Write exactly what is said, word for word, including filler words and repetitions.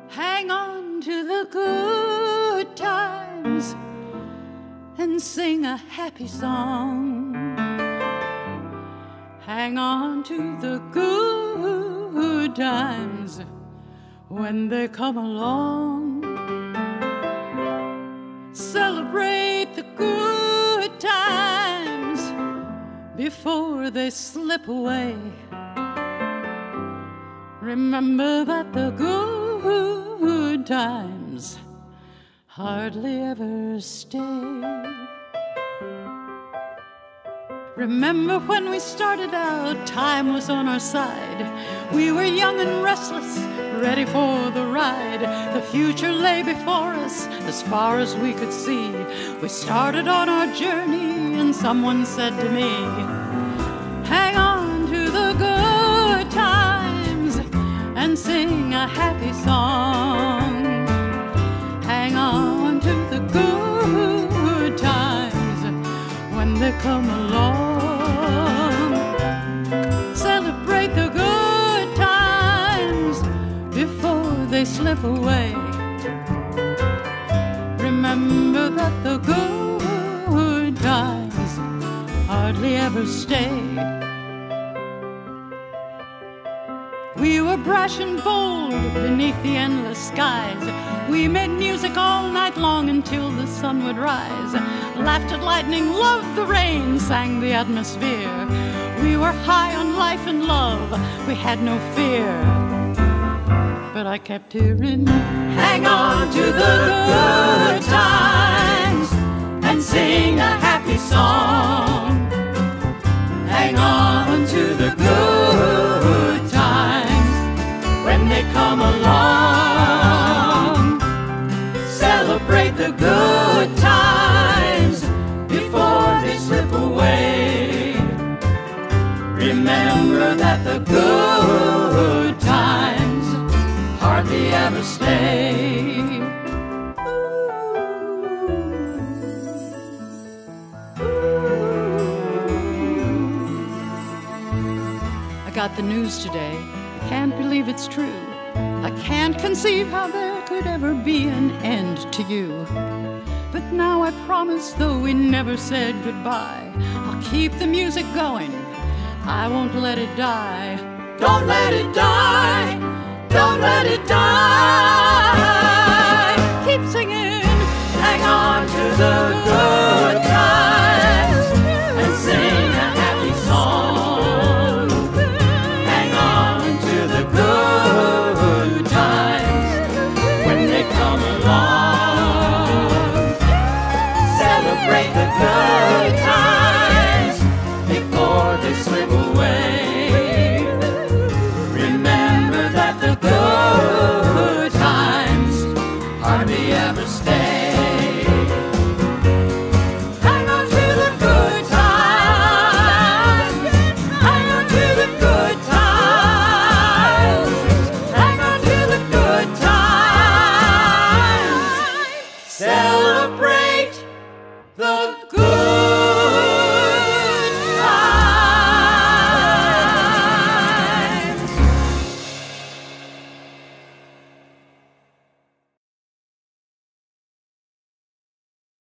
Hang on to the good times and sing a happy song. Hang on to the good times when they come along. Celebrate the good times before they slip away. Remember that the good times hardly ever stay. Remember when we started out, time was on our side. We were young and restless, ready for the ride. The future lay before us as far as we could see. We started on our journey and someone said to me, hang on to the good times and sing a happy song. Hang on to the good times when they come along. Celebrate the good times before they slip away. Remember that the good times hardly ever stay. We were brash and bold beneath the endless skies. We made music all night long until the sun would rise. Laughed at lightning, loved the rain, sang the atmosphere. We were high on life and love, we had no fear. But I kept hearing, hang on to the good times and sing a happy song. Hang on to the good times when they come along. Celebrate the good times before they slip away. Remember that the good times hardly ever stay. I got the news today. I can't believe it's true. I can't conceive how there could ever be an end to you. But now I promise, though we never said goodbye, I'll keep the music going. I won't let it die. Don't let it die. Don't let it die.